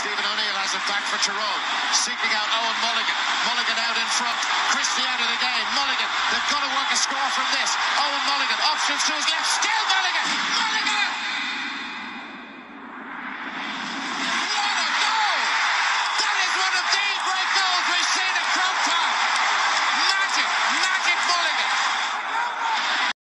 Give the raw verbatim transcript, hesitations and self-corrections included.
Stephen O'Neill has it back for Tyrone, seeking out Owen Mulligan. Mulligan out in front. Christie out of the game. Mulligan, they've got to work a score from this. Owen Mulligan, options to his left. Still Mulligan. Mulligan!